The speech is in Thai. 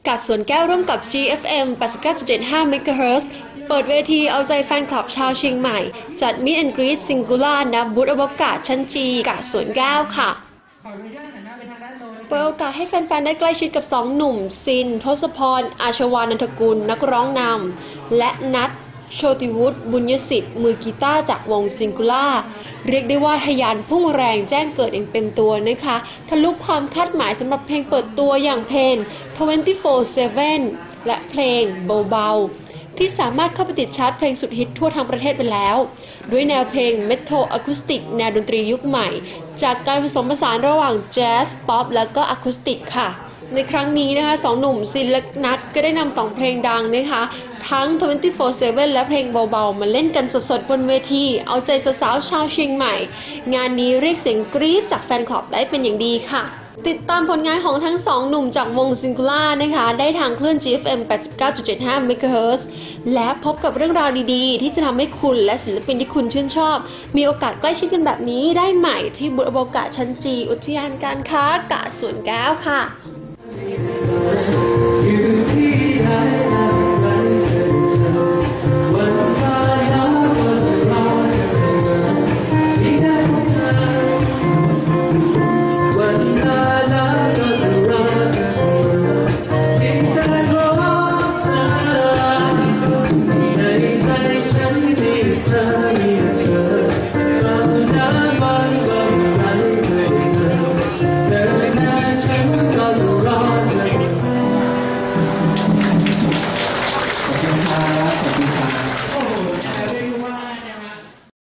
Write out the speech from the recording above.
กาดสวนแก้วร่วมกับ GFM 89.75 MHz เปิดเวทีเอาใจแฟนคลับชาวเชียงใหม่จัด Meet and Greet Singular ณ บูธอวกาศชั้น G กาดสวนแก้วค่ะเปิดโอกาสให้แฟนๆได้ใกล้ชิดกับสองหนุ่มซินทศพรอาชวานันทกุลนักร้องนำและนัทโชติวุฒิบุญยสิทธิ์มือกีตาร์จากวงซิงคูล่าเรียกได้ว่าทะยานพุ่งแรงแจ้งเกิดอย่างเต็มตัวนะคะทะลุความคาดหมายสำหรับเพลงเปิดตัวอย่างเพลง 24/7 และเพลงเบาๆที่สามารถเข้าไปติดชาร์ตเพลงสุดฮิตทั่วทั้งประเทศไปแล้วด้วยแนวเพลงเมทัลอะคูสติกแนวดนตรียุคใหม่จากการผสมผสานระหว่างแจ๊สป๊อปและก็อะคูสติกค่ะในครั้งนี้นะคะสองหนุ่มซินและนัทก็ได้นำสองเพลงดังนะคะทั้ง 24/7 และเพลงเบาๆมาเล่นกันสดๆบนเวทีเอาใจสาวๆชาวเชียงใหม่งานนี้เรียกเสียงกรี๊ดจากแฟนคลับได้เป็นอย่างดีค่ะติดตามผลงานของทั้งสองหนุ่มจากวงซิงคูล่านะคะได้ทางคลื่น GFM 89.75 MHz และพบกับเรื่องราวดีๆที่จะทำให้คุณและศิลปินที่คุณชื่นชอบมีโอกาสใกล้ชิดกันแบบนี้ได้ใหม่ที่บูธอวกาศชั้น G อุทยานการค้ากาดสวนแก้วค่ะ